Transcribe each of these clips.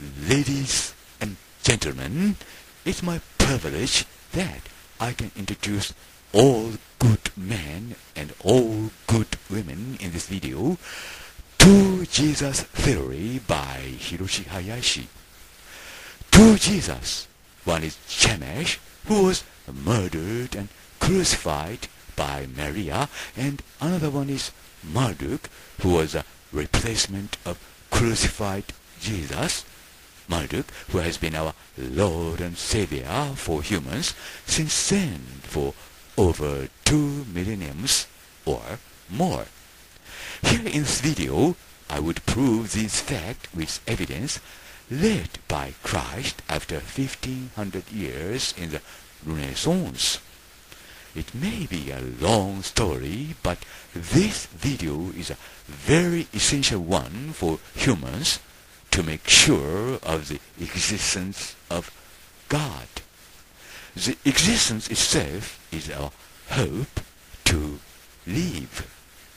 Ladies and gentlemen, it's my privilege that I can introduce all good men and all good women in this video to Jesus Theory by Hiroshi Hayashi. Two Jesus. One is Shemesh, who was murdered and crucified by Maria, and another one is Marduk, who was a replacement of crucified Jesus. Marduk, who has been our Lord and Savior for humans since then for over 2 millenniums or more. Here in this video, I would prove this fact with evidence led by Christ after 1500 years in the Renaissance. It may be a long story, but this video is a very essential one for humans to make sure of the existence of God. The existence itself is our hope to live.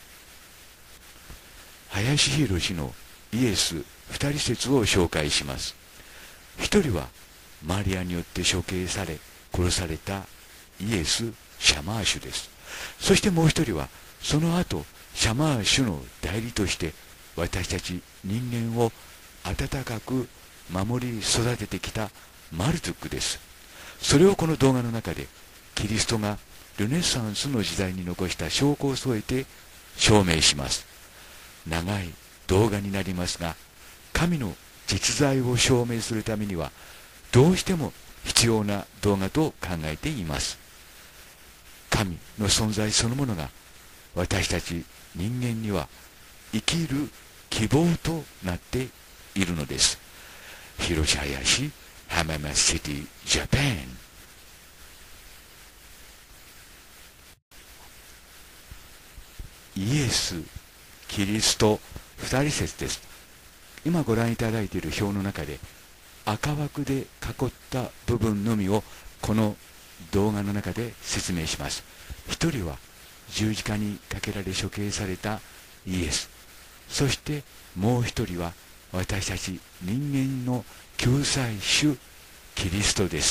林博のイエス二人説を紹介します。一人はマリアによって処刑され殺されたイエス・シャマーシュです。そしてもう一人はその後シャマーシュの代理として私たち人間を温かく守り育ててきたマルドゥックです。それをこの動画の中でキリストがルネサンスの時代に残した証拠を添えて証明します。長い動画になりますが、神の実在を証明するためにはどうしても必要な動画と考えています。神の存在そのものが私たち人間には生きる希望となっているのです。広島林、浜松シティ、ジャパン。イエス、キリスト、二人説です。今ご覧いただいている表の中で赤枠で囲った部分のみをこの動画の中で説明します。一人は十字架にかけられ処刑されたイエス、そしてもう一人は私たち人間の救済主キリストです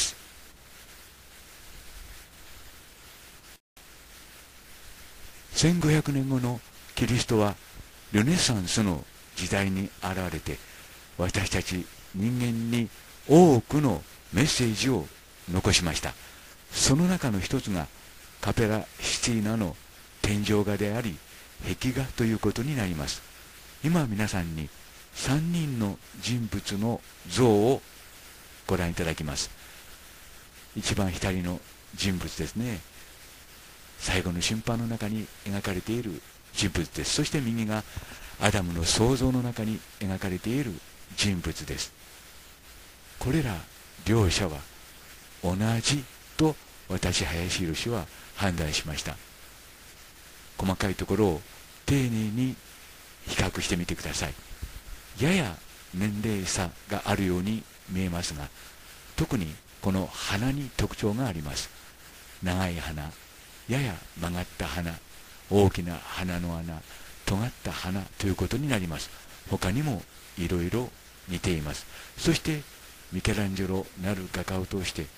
。1500年後のキリストはルネサンスの時代に現れて私たち人間に多くのメッセージを残しました。その中の一つがカペラシティーナの天井画であり壁画ということになります。今皆さんに3人の人物の像をご覧いただきます。一番左の人物ですね。最後の審判の中に描かれている人物です。そして右がアダムの創造の中に描かれている人物です。これら両者は同じと私林博は判断しました。細かいところを丁寧に比較してみてください。やや年齢差があるように見えますが、特にこの鼻に特徴があります。長い鼻、やや曲がった鼻、大きな鼻の穴、尖った鼻ということになります。他にもいろいろ似ています。そしてミケランジェロなる画家を通して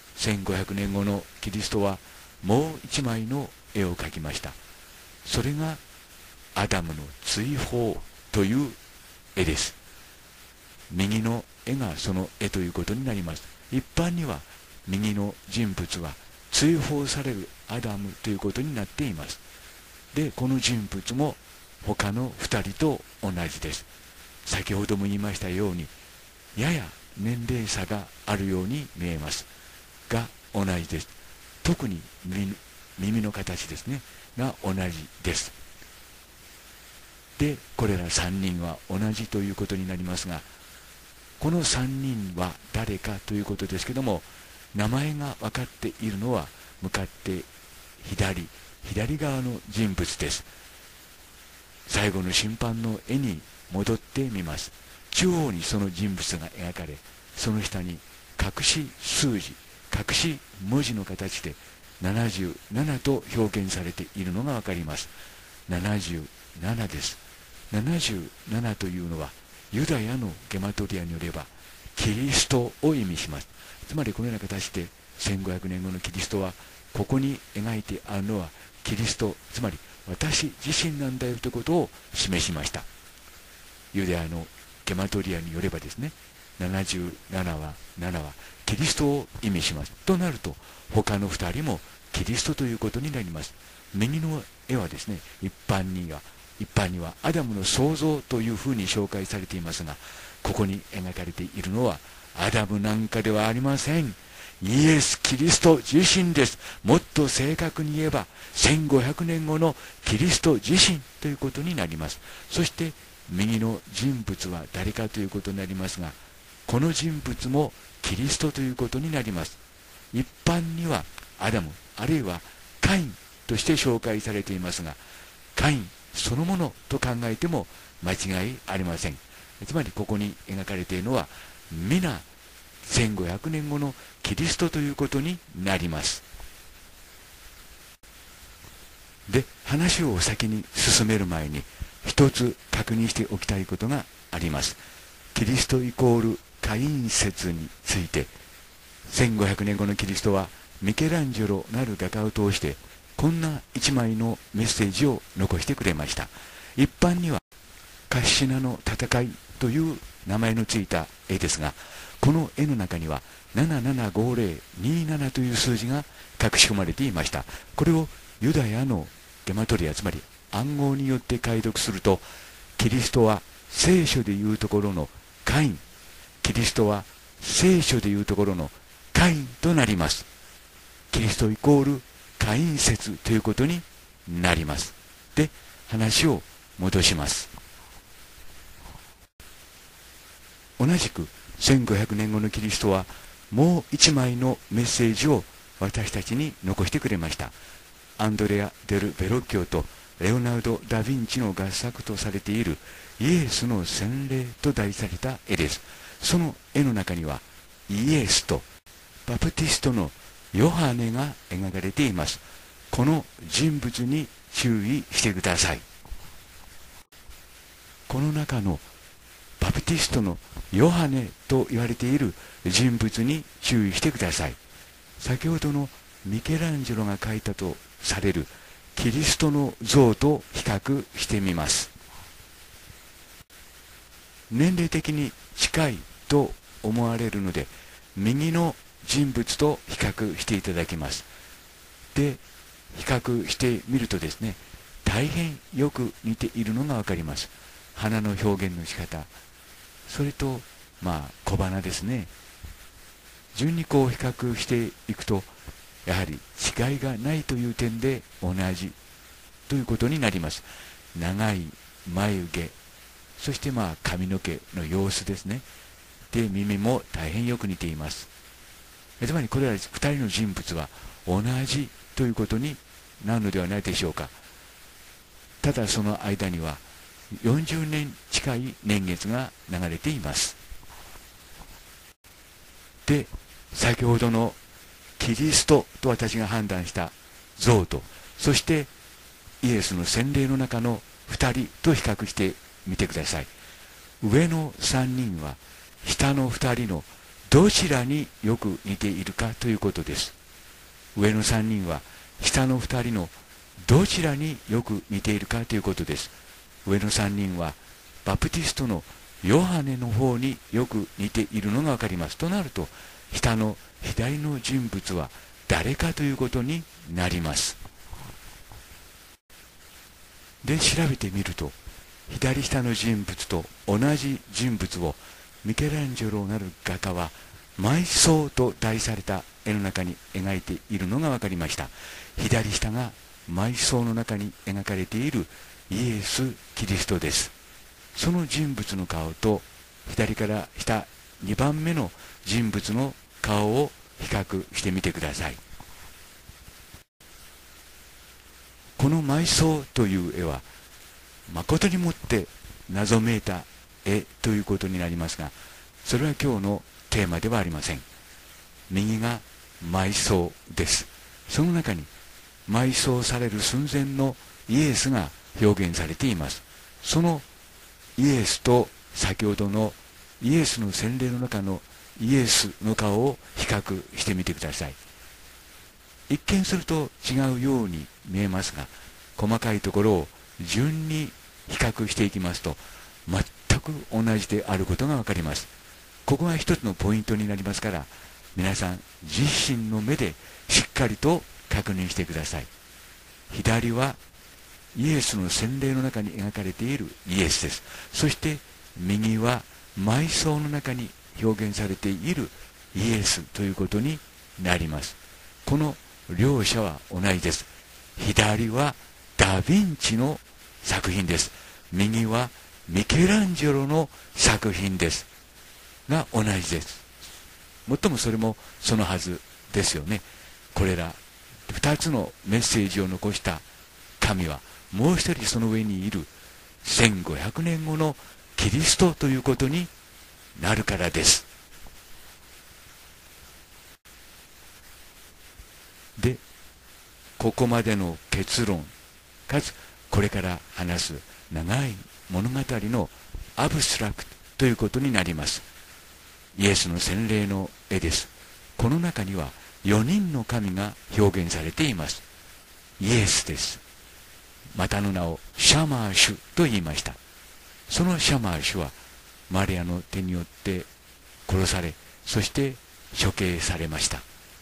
1500年後のキリストはもう一枚の絵を描きました。それがアダムの追放という絵です。右の絵がその絵ということになります。一般には右の人物は追放されるアダムということになっています。で、この人物も他の2人と同じです。先ほども言いましたようにやや年齢差があるように見えますが同じです。特に耳の形ですねが同じです。で、これら3人は同じということになりますが、この3人は誰かということですけども、名前が分かっているのは向かって左側の人物です。最後の審判の絵に戻ってみます。中央にその人物が描かれ、その下に隠し数字、隠し文字の形で77と表現されているのが分かります。77です。77というのはユダヤのゲマトリアによればキリストを意味します。つまりこのような形で1500年後のキリストは、ここに描いてあるのはキリスト、つまり私自身なんだよということを示しました。ユダヤのゲマトリアによればですね、77は7はキリストを意味します。となると他の2人もキリストということになります。右の絵はですね、一般にはアダムの創造というふうに紹介されていますが、ここに描かれているのはアダムなんかではありません。イエス・キリスト自身です。もっと正確に言えば1500年後のキリスト自身ということになります。そして右の人物は誰かということになりますが、この人物もキリストということになります。一般にはアダムあるいはカインとして紹介されていますが、カインそのものと考えても間違いありません。つまりここに描かれているのは皆1500年後のキリストということになります。で、話を先に進める前に一つ確認しておきたいことがあります。キリストイコールカイン説について、1500年後のキリストはミケランジェロなる画家を通してこんな一枚のメッセージを残してくれました。一般にはカッシナの戦いという名前のついた絵ですが、この絵の中には775027という数字が隠し込まれていました。これをユダヤのゲマトリア、つまり暗号によって解読すると、キリストは聖書でいうところのカイン、キリストは聖書でいうところのカインとなります。キリストイコールカイン説ということになります。で、話を戻します。同じく1500年後のキリストはもう一枚のメッセージを私たちに残してくれました。アンドレア・デル・ベロッキョとレオナルド・ダ・ヴィンチの合作とされているイエスの洗礼と題された絵です。その絵の中にはイエスとバプティストのヨハネが描かれています。この人物に注意してください。この中のバプティストのヨハネと言われている人物に注意してください。先ほどのミケランジェロが描いたとされるキリストの像と比較してみます。年齢的に近いと思われるので、右の人物と比較していただきます。で、比較してみるとですね、大変よく似ているのがわかります。花の表現の仕方、それと小花ですね。順にこう比較していくと、やはり違いがないという点で同じということになります。長い眉毛、そして髪の毛の様子ですね。で、耳も大変よく似ています。つまりこれら2人の人物は同じということになるのではないでしょうか。ただその間には40年近い年月が流れています。で、先ほどのキリストと私が判断した像と、そしてイエスの洗礼の中の2人と比較してみてください。上の3人は下の2人のどちらによく似ているかということです。上の3人は下の2人のどちらによく似ているかということです。上の3人はバプティストのヨハネの方によく似ているのがわかります。となると、下の左の人物は誰かということになります。で、調べてみると、左下の人物と同じ人物をミケランジェロなる画家は埋葬と題された絵の中に描いているのが分かりました。左下が埋葬の中に描かれているイエス・キリストです。その人物の顔と左から下2番目の人物の顔を比較してみてください。この埋葬という絵は誠にもって謎めいた絵ということになりますが、それは今日のテーマではありません。右が埋葬です。その中に埋葬される寸前のイエスが表現されています。そのイエスと先ほどのイエスの洗礼の中のイエスの顔を比較してみてください。一見すると違うように見えますが、細かいところを順に比較していきますと、全く同じであることがわかります。ここが一つのポイントになりますから、皆さん自身の目でしっかりと確認してください。左はイエスの洗礼の中に描かれているイエスです。そして右は埋葬の中に表現されているイエスということになります。この両者は同じです。左はダ・ヴィンチの作品です。右はミケランジェロの作品ですが同じです。もっともそれもそのはずですよね。これら2つのメッセージを残した神はもう一人その上にいる1500年後のキリストということになるからです。で、ここまでの結論かつこれから話す長い物語のアブストラクトということになります。イエスの洗礼の絵です。この中には4人の神が表現されています。イエスです。またの名をシャマーシュと言いました。そのシャマーシュはマリアの手によって殺され、そして処刑されました。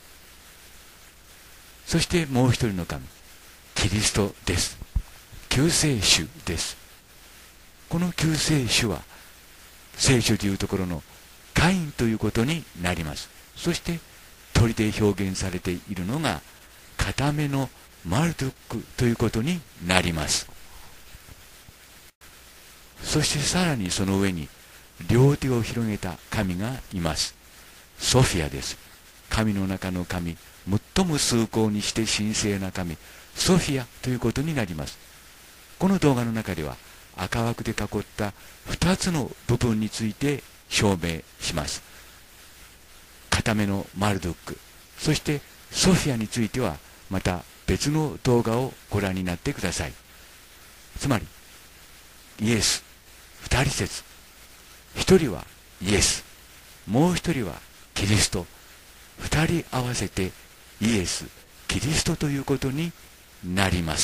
そしてもう一人の神、キリストです。救世主です。この救世主は聖書でいうところのカインということになります。そして鳥で表現されているのが片目のマルドックということになります。そしてさらにその上に両手を広げた神がいます。ソフィアです。神の中の神、最も崇高にして神聖な神、ソフィアということになります。この動画の中では赤枠で囲った2つの部分について証明します。片目のマルドック、そしてソフィアについてはまた別の動画をご覧になってください。つまりイエス2人説、1人はイエス、もう1人はキリスト、2人合わせてイエス、キリストということになります。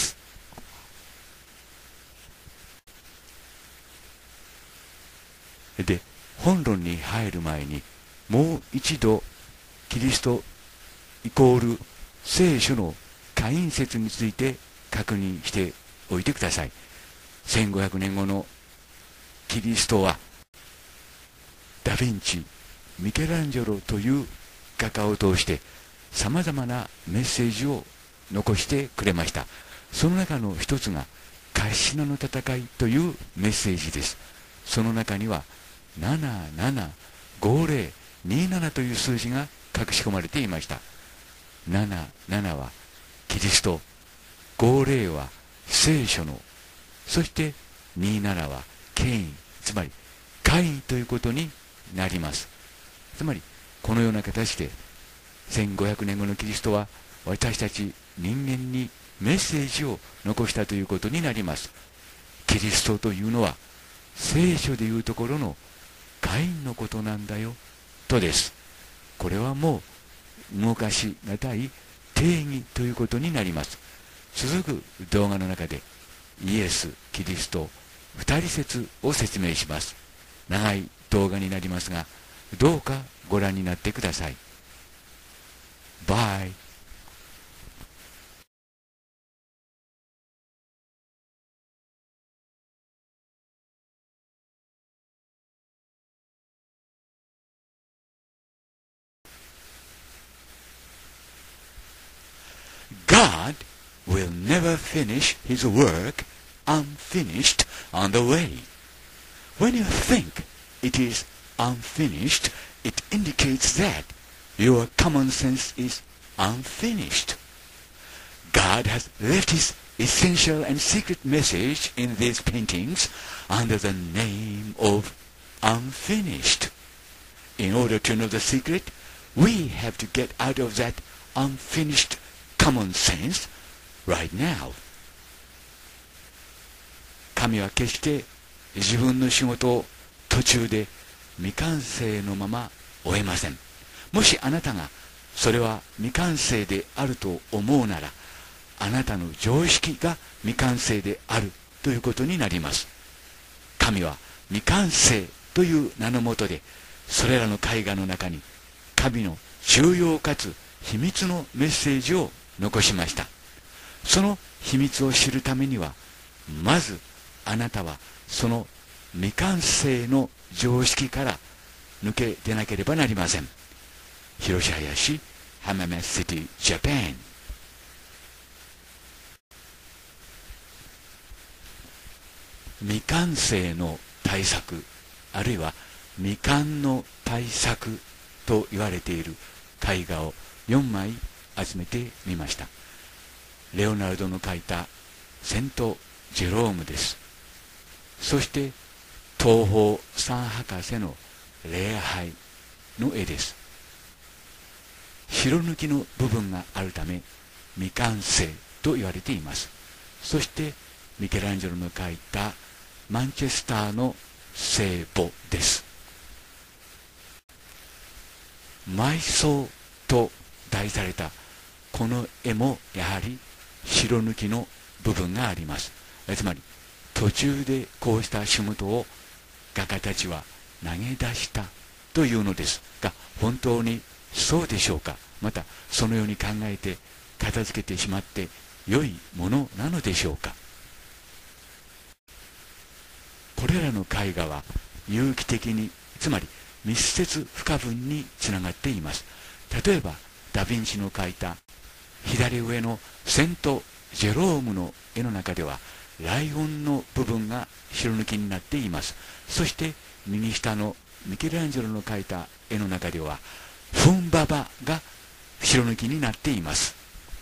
で、本論に入る前にもう一度キリストイコール聖書のカイン説について確認しておいてください。1500年後のキリストはダ・ヴィンチ、ミケランジェロという画家を通してさまざまなメッセージを残してくれました。その中の一つがカシナの戦いというメッセージです。その中には775027という数字が隠し込まれていました。77はキリスト、50は聖書の、そして27はケイン、つまりカインということになります。つまりこのような形で1500年後のキリストは私たち人間にメッセージを残したということになります。キリストというのは聖書でいうところのカインのことなんだよとです。これはもう動かしがたい定義ということになります。続く動画の中でイエス・キリスト二人説を説明します。長い動画になりますが、どうかご覧になってください。バイ。God will never finish his work unfinished on the way. When you think it is unfinished, it indicates that your common sense is unfinished. God has left his essential and secret message in these paintings under the name of unfinished. In order to know the secret, we have to get out of that unfinished common sense right now. 神は決して自分の仕事を途中で未完成のまま終えません。もしあなたがそれは未完成であると思うなら、あなたの常識が未完成であるということになります。神は未完成という名のもとで、それらの絵画の中に神の重要かつ秘密のメッセージを残しました。その秘密を知るためには、まずあなたはその未完成の常識から抜け出なければなりません。広島市浜松シティジャパン。未完成の対策、あるいは未完の対策と言われている絵画を4枚集めてみました。レオナルドの描いたセント・ジェロームです。そして東方三博士の礼拝の絵です。白抜きの部分があるため未完成と言われています。そしてミケランジェロの描いたマンチェスターの聖母です。埋葬と題されたこの絵もやはり白抜きの部分があります。つまり途中でこうした仕事を画家たちは投げ出したというのですが、本当にそうでしょうか。またそのように考えて片付けてしまって良いものなのでしょうか。これらの絵画は有機的に、つまり密接不可分につながっています。例えばダ・ヴィンチの描いた左上のセント・ジェロームの絵の中ではライオンの部分が白抜きになっています。そして右下のミケランジェロの描いた絵の中ではフンババが白抜きになっています。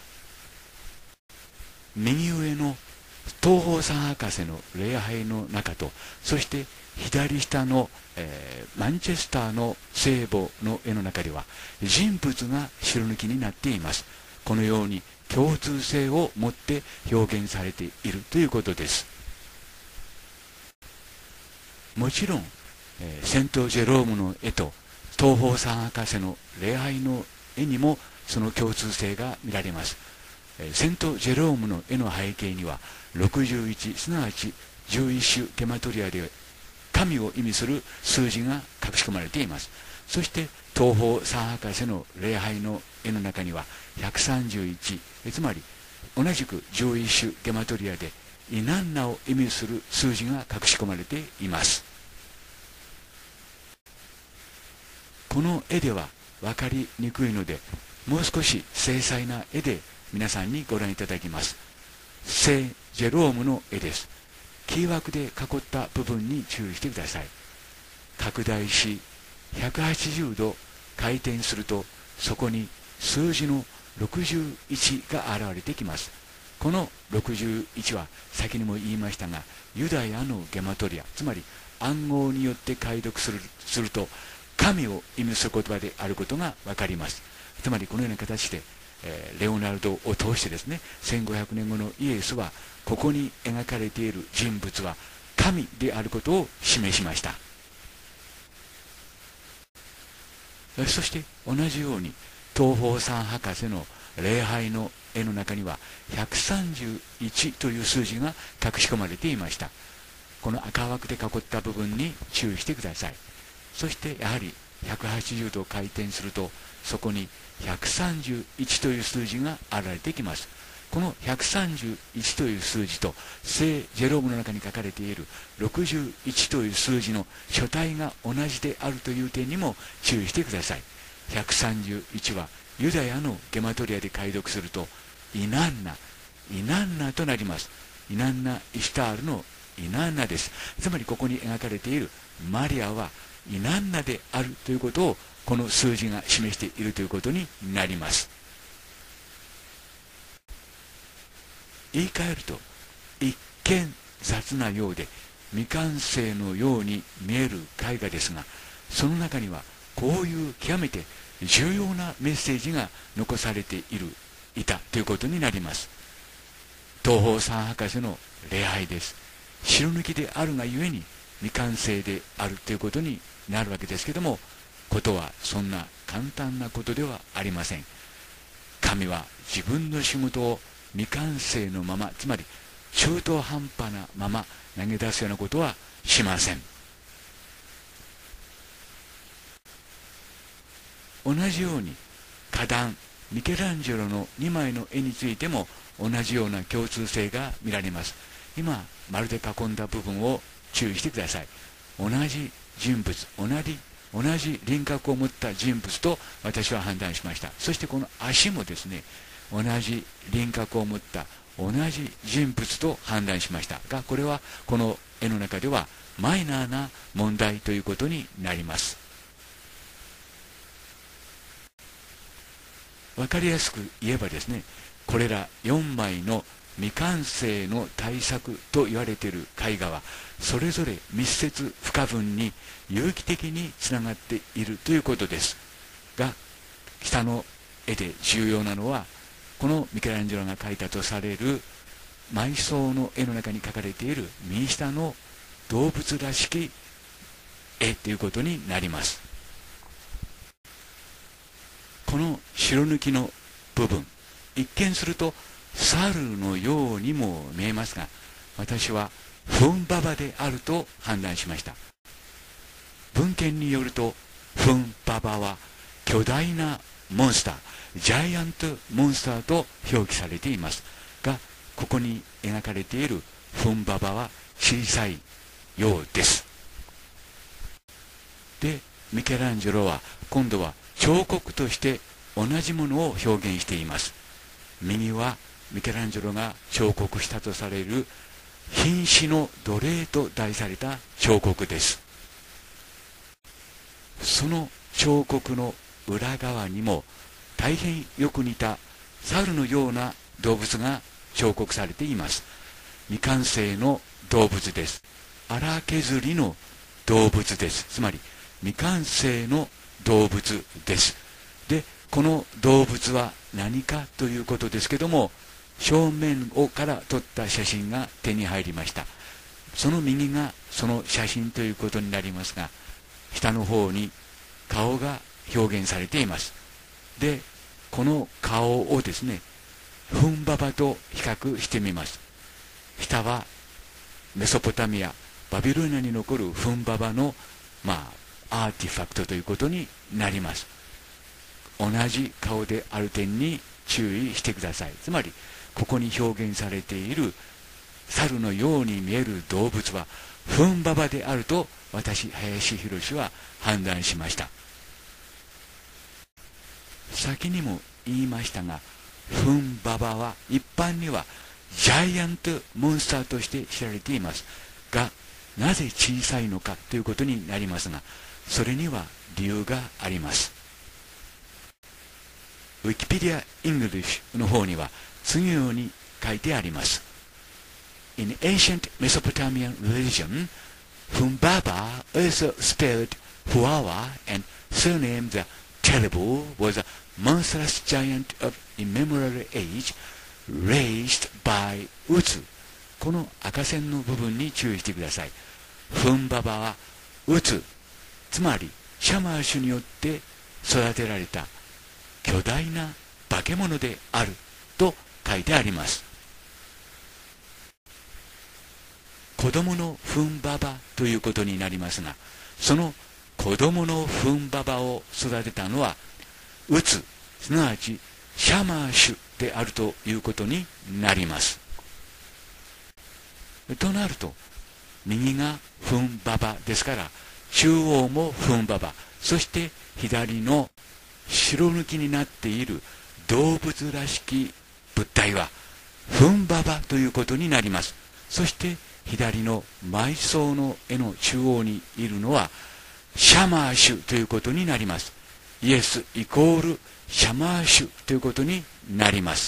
右上の東方三博士の礼拝の中と、そして左下の、マンチェスターの聖母の絵の中では人物が白抜きになっています。このように共通性を持って表現されているということです。もちろん、セント・ジェロームの絵と東方三博士の礼拝の絵にもその共通性が見られます。セント・ジェロームの絵の背景には61、すなわち11種ゲマトリアで神を意味する数字が隠し込まれています。そして東方三博士の礼拝の絵の中には131、つまり同じく11種ゲマトリアでイナンナを意味する数字が隠し込まれています。この絵では分かりにくいので、もう少し精細な絵で皆さんにご覧いただきます。聖ジェロームの絵です。キー枠で囲った部分に注意してください。拡大し180度回転すると、そこに数字の61が現れてきます。この61は先にも言いましたが、ユダヤのゲマトリア、つまり暗号によって解読すると神を意味する言葉であることが分かります。つまりこのような形で、レオナルドを通してですね、1500年後のイエスはここに描かれている人物は神であることを示しました。そして同じように東方三博士の礼拝の絵の中には131という数字が隠し込まれていました。この赤枠で囲った部分に注意してください。そしてやはり180度回転すると、そこに131という数字が現れてきます。この131という数字と聖ジェロームの中に書かれている61という数字の書体が同じであるという点にも注意してください。131はユダヤのゲマトリアで解読するとイナンナとなります。イナンナ・イシュタールのイナンナです。つまりここに描かれているマリアはイナンナであるということをこの数字が示しているということになります。言い換えると、一見雑なようで未完成のように見える絵画ですが、その中にはこういう極めて重要なメッセージが残されていたということになります。東方三博士の礼拝です。白抜きであるがゆえに未完成であるということになるわけですけども、ことはそんな簡単なことではありません。神は自分の仕事を未完成のまま、つまり中途半端なまま投げ出すようなことはしません。同じように花壇ミケランジェロの2枚の絵についても同じような共通性が見られます。今丸で囲んだ部分を注意してください。同じ人物、同じ輪郭を持った人物と私は判断しました。そしてこの足もですね、同じ輪郭を持った同じ人物と判断しましたが、これはこの絵の中ではマイナーな問題ということになります。分かりやすく言えばですね、これら4枚の未完成の大作と言われている絵画はそれぞれ密接不可分に有機的につながっているということですが、下の絵で重要なのは、このミケランジェロが描いたとされる埋葬の絵の中に描かれている右下の動物らしき絵ということになります。この白抜きの部分、一見すると猿のようにも見えますが、私はフンババであると判断しました。文献によるとフンババは巨大なモンスター、ジャイアントモンスターと表記されていますが、ここに描かれているフンババは小さいようです。で、ミケランジェロは今度は彫刻として同じものを表現しています。右はミケランジェロが彫刻したとされる瀕死の奴隷と題された彫刻です。その彫刻の裏側にも大変よく似た猿のような動物が彫刻されています。未完成の動物です。荒削りの動物です。つまり未完成の動物です。で、この動物は何かということですけども、正面から撮った写真が手に入りました。その右がその写真ということになりますが、下の方に顔が表現されています。で、この顔をですね、フンババと比較してみます。下はメソポタミア、バビロニアに残るフンババのアーティファクトということになります。同じ顔である点に注意してください。つまりここに表現されている猿のように見える動物はフンババであると私、林博は判断しました。先にも言いましたが、フンババは一般にはジャイアントモンスターとして知られていますが、なぜ小さいのかということになりますが、それには理由があります。ウィキペディア・イングリッシュの方には次のように書いてあります。In ancient Mesopotamian religion, Humbaba, also spelled Huawa and surnamed the Terrible, was a monstrous giant of immemorial age, raised by Utsu。この赤線の部分に注意してください。フンババはウツ、つまりシャマーシュによって育てられた巨大な化け物であると書いてあります。子供のフンババということになりますが、その子供のフンババを育てたのはウツ、すなわちシャマーシュであるということになります。となると、右がフンババですから、中央もフンババ、そして左の白抜きになっている動物らしき物体はフンババということになります。そして左の埋葬の絵の中央にいるのはシャマーシュということになります。イエスイコールシャマーシュということになります。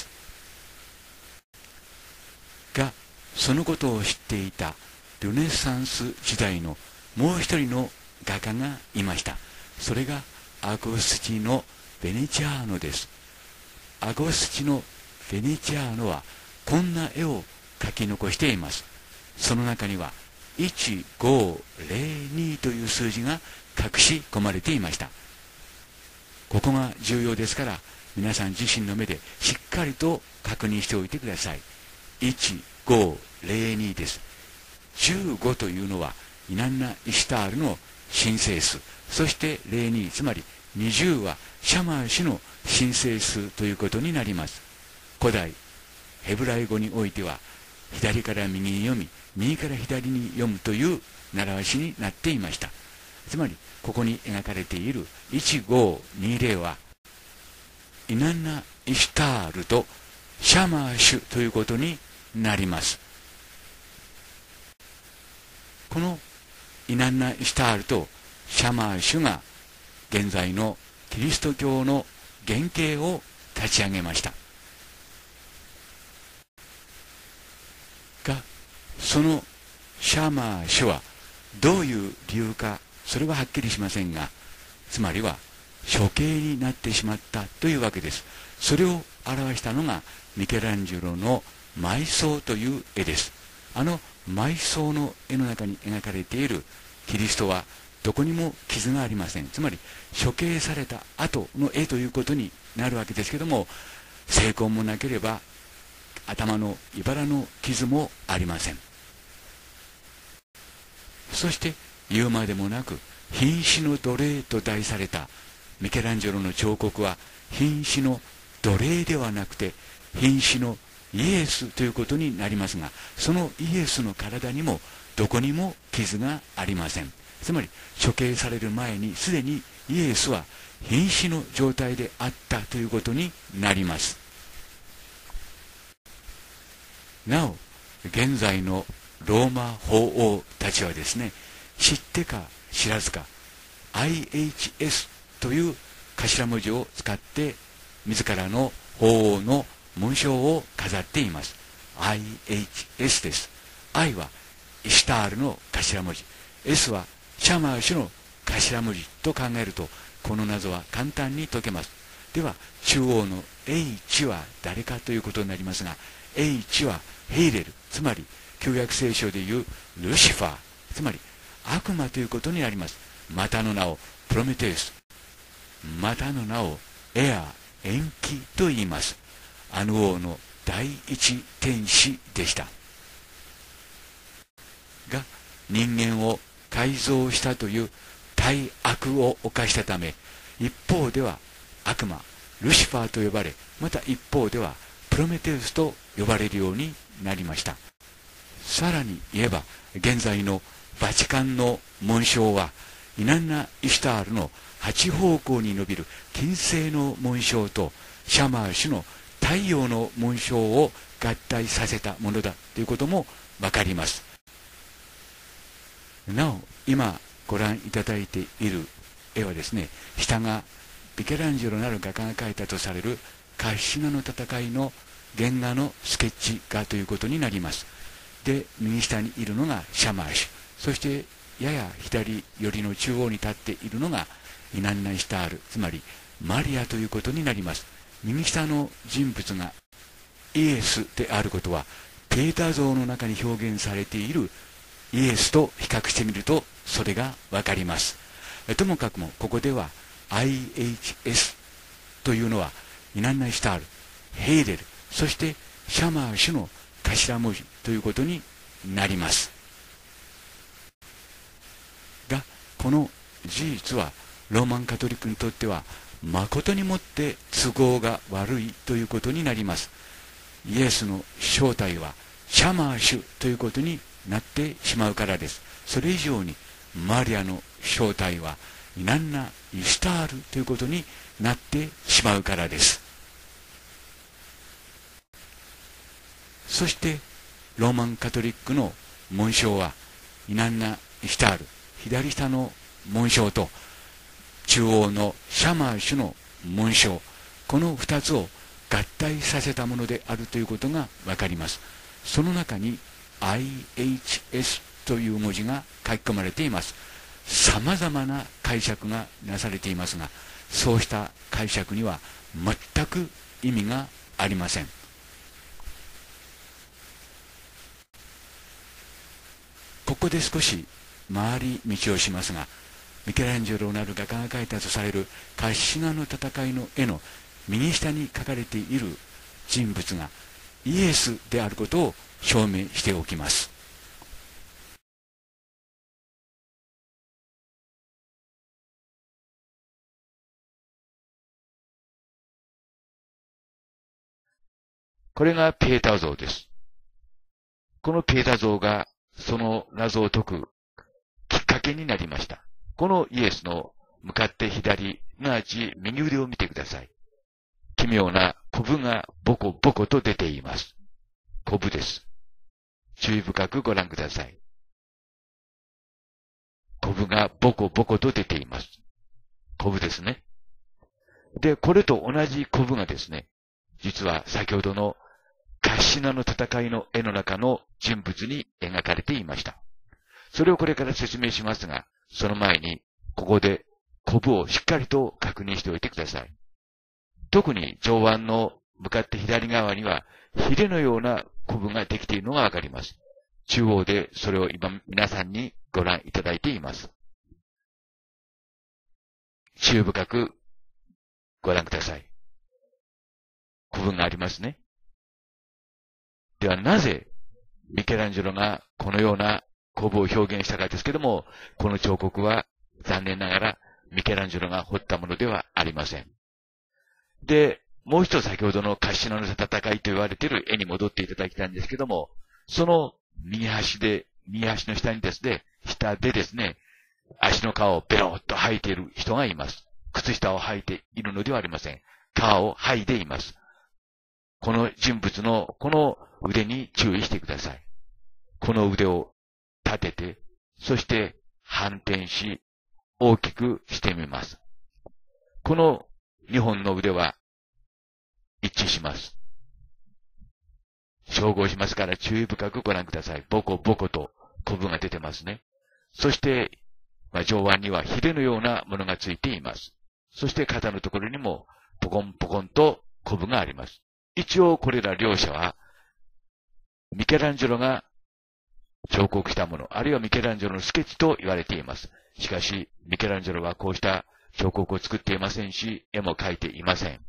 が、そのことを知っていたルネサンス時代のもう一人の画家がいました。それがアゴスティノ・ベネチアーノです。アゴスティノ・ベネチアーノはこんな絵を描き残しています。その中には 1502という数字が隠し込まれていました。ここが重要ですから、皆さん自身の目でしっかりと確認しておいてください。1502です。15というのはイナンナ・イシュタールの神聖数、そして02、つまり20はシャマーシュの神聖数ということになります。古代ヘブライ語においては、左から右に読み、右から左に読むという習わしになっていました。つまりここに描かれている1520はイナンナ・イシュタールとシャマーシュということになります。このイナンナ・イシュタールとシャマーシュが現在のキリスト教の原型を立ち上げましたが、そのシャマーシュはどういう理由か、それははっきりしませんが、つまりは処刑になってしまったというわけです。それを表したのがミケランジェロの埋葬という絵です。あの埋葬の絵の中に描かれているキリストはどこにも傷がありません。つまり処刑された後の絵ということになるわけですけども、精魂もなければ頭の茨の傷もありません。そして言うまでもなく、瀕死の奴隷と題されたミケランジェロの彫刻は、瀕死の奴隷ではなくて瀕死のイエスということになりますが、そのイエスの体にもどこにも傷がありません。つまり処刑される前にすでにイエスは瀕死の状態であったということになります。なお現在のローマ法王たちはですね、知ってか知らずか IHS という頭文字を使って自らの法王の紋章を飾っています。 IHS です。 I はイシュタールの頭文字、 S はシャマーシュの頭文字と考えると、この謎は簡単に解けます。では中央の H は誰かということになりますが、 H はヘイレル、つまり旧約聖書でいうルシファー、つまり悪魔ということになります。またの名をプロメテウス、またの名をエア、延期と言います。あの王の第一天使でしたが、人間を改造したという大悪を犯したため、一方では悪魔ルシファーと呼ばれ、また一方ではプロメテウスと呼ばれるようになりました。さらに言えば、現在のバチカンの紋章はイナンナ・イシュタールの8方向に伸びる金星の紋章とシャマーシュの太陽の紋章を合体させたものだということもわかります。なお今ご覧いただいている絵はですね、下がミケランジェロなる画家が描いたとされるカッシナの戦いの原画のスケッチ画ということになります。で、右下にいるのがシャマーシュ、そしてやや左寄りの中央に立っているのがイナンナ・イシュタール、つまりマリアということになります。右下の人物がイエスであることは、ペーター像の中に表現されているイエスと比較してみるとそれがわかります。ともかくもここでは IHS というのはイナンナ・イシュタール、ヘイレル、そしてシャマーシュの頭文字ということになりますが、この事実はローマンカトリックにとっては誠にもって都合が悪いということになります。イエスの正体はシャマーシュということになってしまうからです。それ以上にマリアの正体はイナンナ・イシュタールということになってしまうからです。そしてローマンカトリックの紋章はイナンナ・イシュタール、左下の紋章と中央のシャマーシュの紋章、この2つを合体させたものであるということがわかります。その中に IHS という文字が書き込まれています。さまざまな解釈がなされていますが、そうした解釈には全く意味がありません。ここで少し回り道をしますが、ミケランジェロなる画家が描いたとされるカッシナの戦いの絵の右下に描かれている人物がイエスであることを証明しておきます。これがピエタ像です。このピエタ像がその謎を解くきっかけになりました。このイエスの向かって左、すなわち右腕を見てください。奇妙なコブがボコボコと出ています。コブです。注意深くご覧ください。コブがボコボコと出ています。コブですね。で、これと同じコブがですね、実は先ほどのカッシナの戦いの絵の中の人物に描かれていました。それをこれから説明しますが、その前に、ここでコブをしっかりと確認しておいてください。特に上腕の向かって左側には、ヒレのようなコブができているのがわかります。中央でそれを今皆さんにご覧いただいています。注意深くご覧ください。コブがありますね。ではなぜミケランジェロがこのようなコブを表現したかですけども、この彫刻は残念ながらミケランジェロが彫ったものではありません。で、もう一つ先ほどのカッシナの戦いと言われている絵に戻っていただきたいんですけども、その右端の下にですね、下でですね、足の皮をベロッと履いている人がいます。靴下を履いているのではありません。皮を剥いでいます。この人物のこの腕に注意してください。この腕を立てて、そして反転し、大きくしてみます。この2本の腕は一致します。照合しますから注意深くご覧ください。ボコボコとコブが出てますね。そして、上腕にはヒレのようなものがついています。そして肩のところにもポコンポコンとコブがあります。一応これら両者はミケランジェロが彫刻したもの、あるいはミケランジェロのスケッチと言われています。しかし、ミケランジェロはこうした彫刻を作っていませんし、絵も描いていません。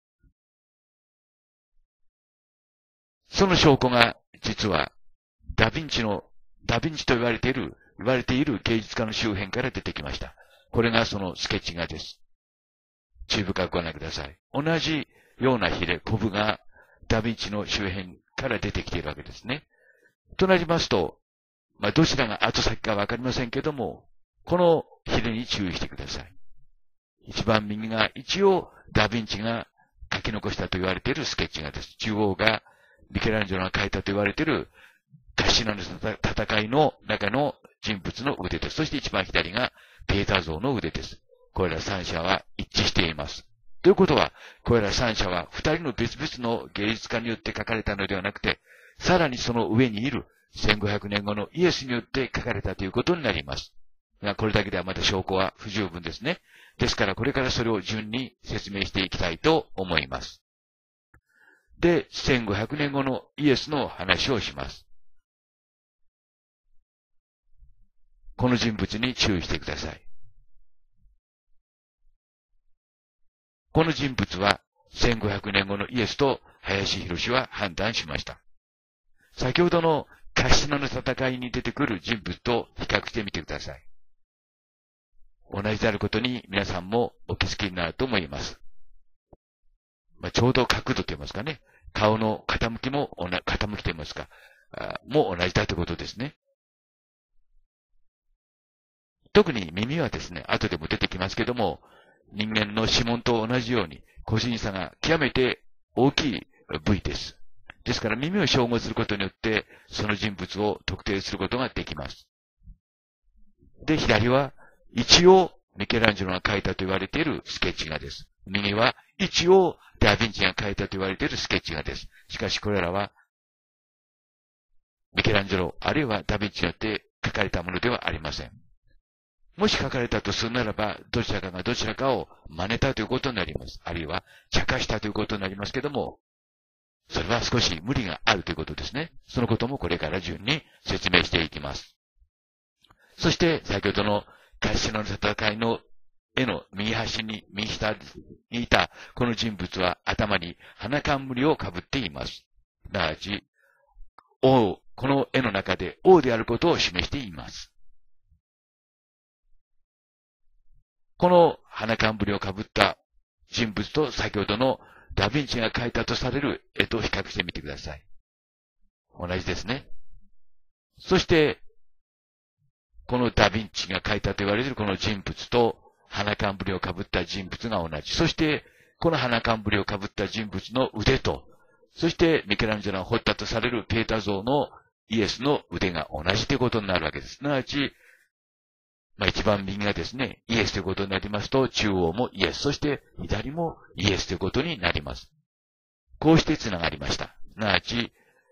その証拠が、実は、ダヴィンチと言われている芸術家の周辺から出てきました。これがそのスケッチ画です。注意深くご覧ください。同じようなヒレ、コブがダヴィンチの周辺から出てきているわけですね。となりますと、どちらが後先かわかりませんけども、このヒレに注意してください。一番右が一応ダヴィンチが書き残したと言われているスケッチ画です。中央がミケランジェロが描いたと言われているカッシナの戦いの中の人物の腕です。そして一番左がピエタ像の腕です。これら三者は一致しています。ということは、これら三者は二人の別々の芸術家によって描かれたのではなくて、さらにその上にいる1500年後のイエスによって書かれたということになります。これだけではまだ証拠は不十分ですね。ですからこれからそれを順に説明していきたいと思います。で、1500年後のイエスの話をします。この人物に注意してください。この人物は1500年後のイエスと林博は判断しました。先ほどのカッシナの戦いに出てくる人物と比較してみてください。同じであることに皆さんもお気づきになると思います。ちょうど角度と言いますかね。顔の傾きと言いますか、も同じだということですね。特に耳はですね、後でも出てきますけども、人間の指紋と同じように個人差が極めて大きい部位です。ですから耳を照合することによって、その人物を特定することができます。で、左は一応ミケランジェロが描いたと言われているスケッチ画です。右は一応ダヴィンチが描いたと言われているスケッチ画です。しかしこれらはミケランジェロあるいはダヴィンチによって描かれたものではありません。もし描かれたとするならば、どちらかがどちらかを真似たということになります。あるいは茶化したということになりますけども、それは少し無理があるということですね。そのこともこれから順に説明していきます。 そして先ほどのカッシノの戦いの絵の右下にいたこの人物は頭に花冠をかぶっています。すなわち、王、この絵の中で王であることを示しています。この花冠をかぶった人物と先ほどのダヴィンチが描いたとされる絵と比較してみてください。同じですね。そして、このダヴィンチが描いたと言われるこの人物と花冠をかぶった人物が同じ。そして、この花冠をかぶった人物の腕と、そしてミケランジェロが彫ったとされるペータ像のイエスの腕が同じということになるわけです。すなわち、一番右がですね、イエスということになりますと、中央もイエス、そして左もイエスということになります。こうして繋がりました。すなわち、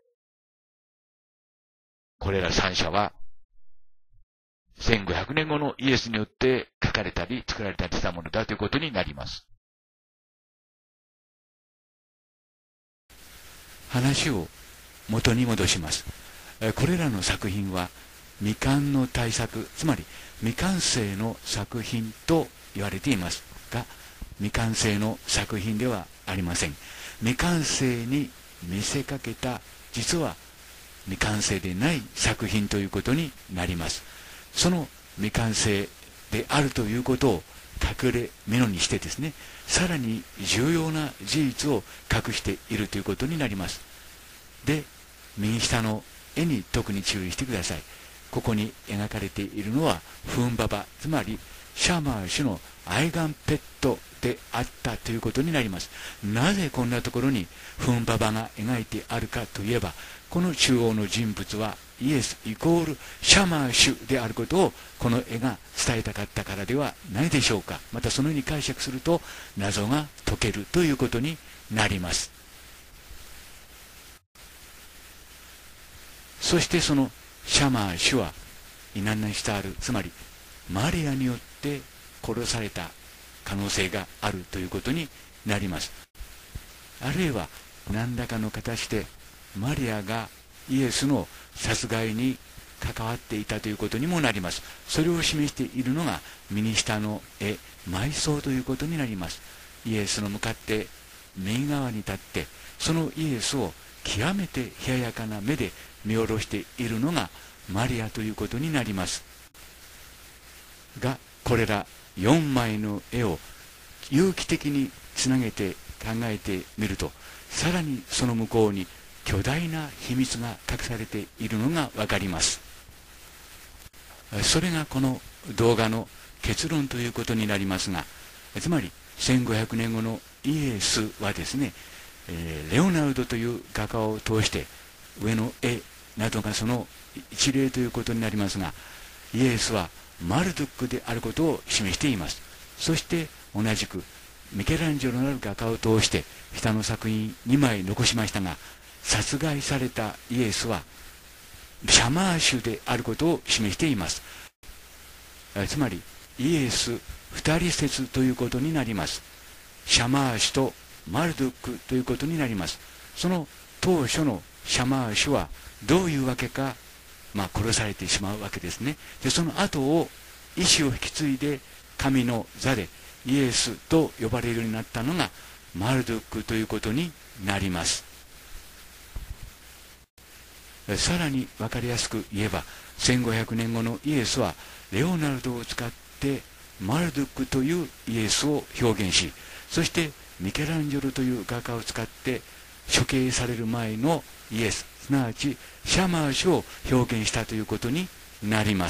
これら三者は、1500年後のイエスによって書かれたり作られたりしたものだということになります。話を元に戻します。これらの作品は未完の大作、つまり未完成の作品と言われていますが、未完成の作品ではありません。未完成に見せかけた、実は未完成でない作品ということになります。その未完成であるということを隠れ蓑にしてですね、さらに重要な事実を隠しているということになります。で、右下の絵に特に注意してください。ここに描かれているのはフンババ、つまりシャマー氏の愛玩ペットであったということになります。なぜこんなところにフンババが描いてあるかといえば、この中央の人物はイエスイコールシャマー氏であることをこの絵が伝えたかったからではないでしょうか。またそのように解釈すると謎が解けるということになります。そしてそのシャマー氏はイナンナシタール、つまりマリアによって殺された可能性があるということになります。あるいは何らかの形でマリアがイエスの殺害に関わっていたということにもなります。それを示しているのが右下の絵、埋葬ということになります。イエスの向かって右側に立って、そのイエスを極めて冷ややかな目で見下ろしているのがマリアということになりますが、これら4枚の絵を有機的につなげて考えてみると、さらにその向こうに巨大な秘密が隠されているのがわかります。それがこの動画の結論ということになりますが、つまり1500年後のイエスはですね、レオナルドという画家を通して上の絵などがその一例ということになりますが、イエスはマルドゥックであることを示しています。そして同じくミケランジェロなる画家を通して下の作品2枚残しましたが、殺害されたイエスはシャマーシュであることを示しています。つまりイエス二人説ということになります。シャマーシュとマルドゥックということになります。その当初のシャマーシュはどういうわけか、殺されてしまうわけですね。で、その後を意志を引き継いで神の座でイエスと呼ばれるようになったのがマルドゥックということになります。さらに分かりやすく言えば、1500年後のイエスはレオナルドを使ってマルドゥックというイエスを表現し、そしてミケランジェロという画家を使って処刑される前のイエス、すなわちシャマーシュを表現したということになります。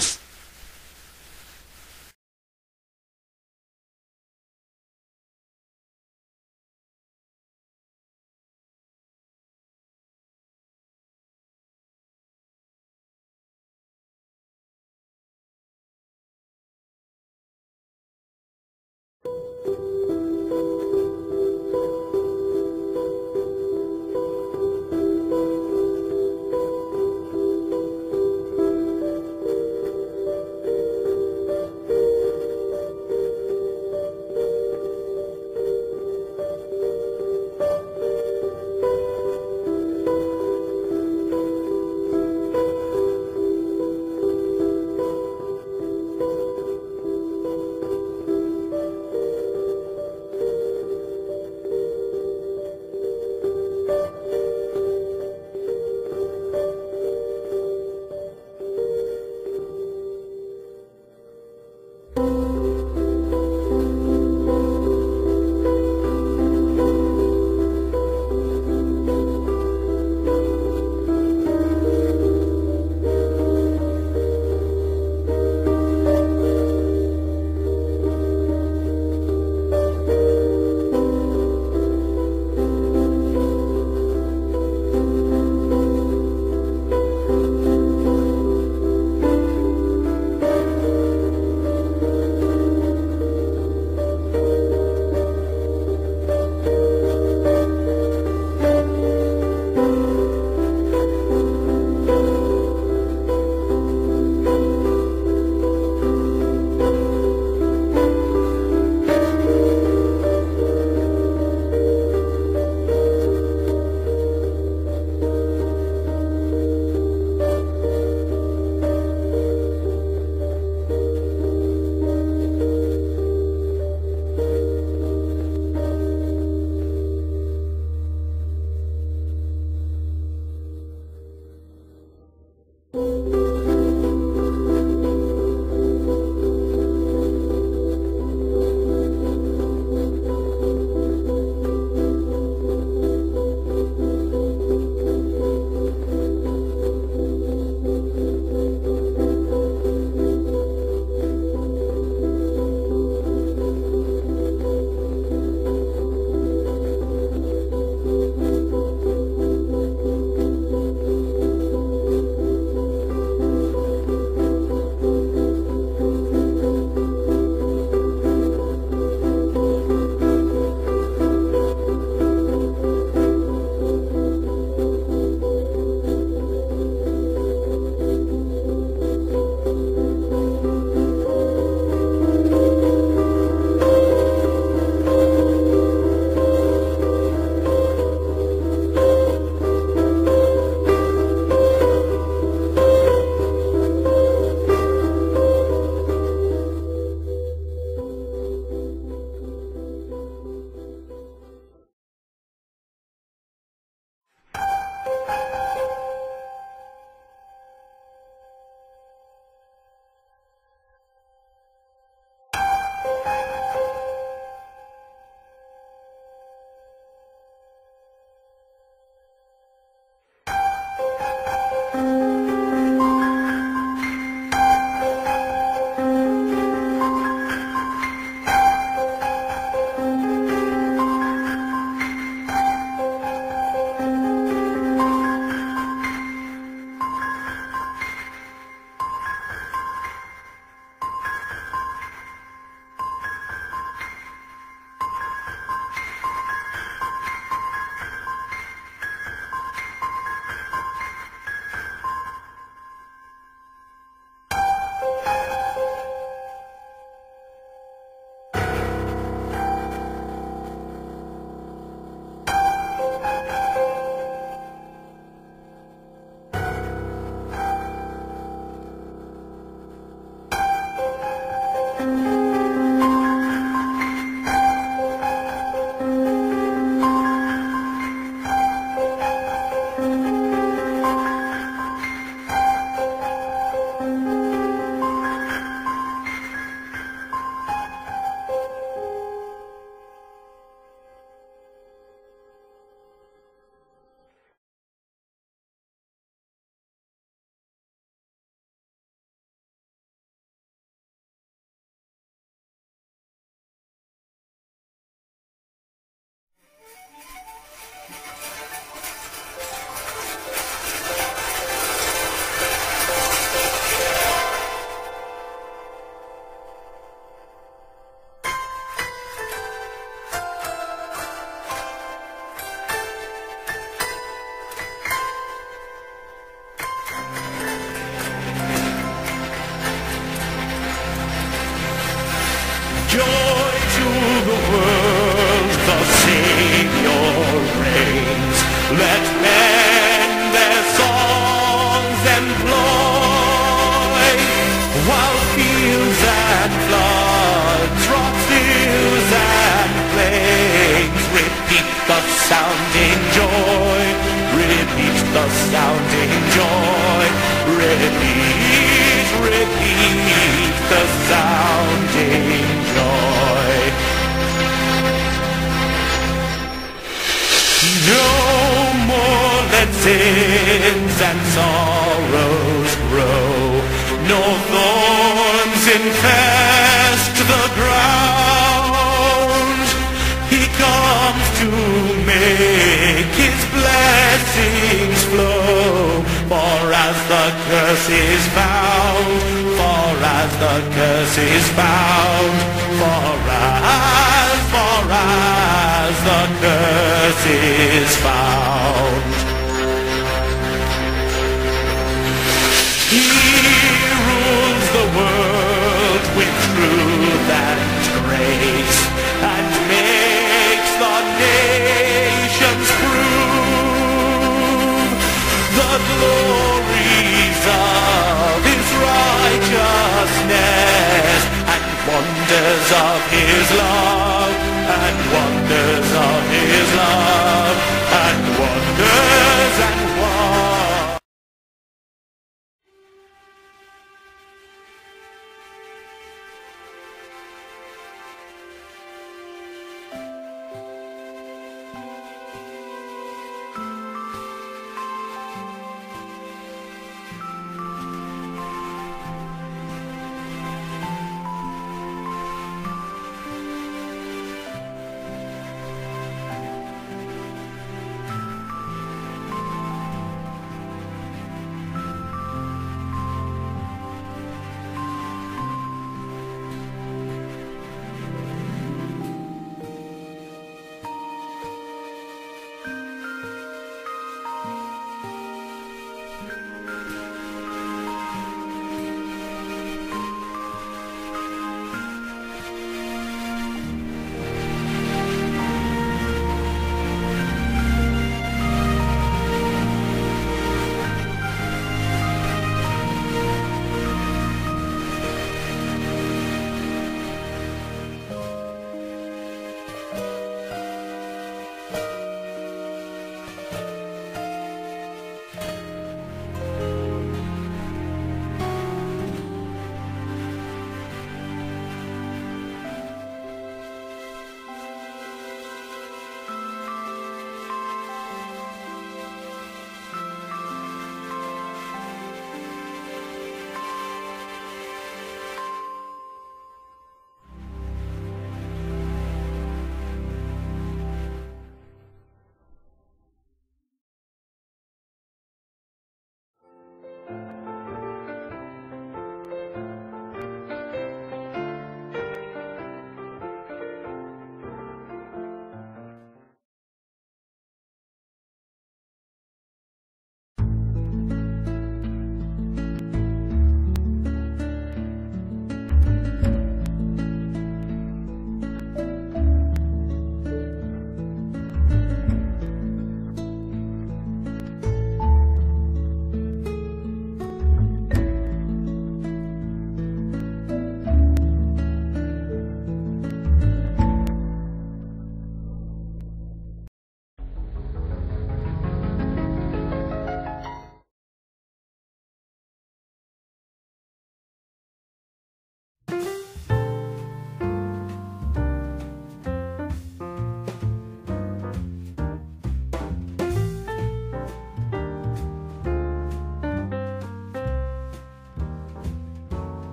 Joy to the world, the Savior reigns. Let men their songs employ, while fields and floods, rocks, hills and plains repeat the sounding joy, repeat the sounding joy, repeat, repeat the sounding joy. No more let sins and sorrows grow, no thorns infest the ground. He comes to make his blessings flow, for as the curse is found, for as the curse is found, for as the curse is found. He rules the world with truth and grace, and makes the nations prove the glories of his righteousness and wonders of his love.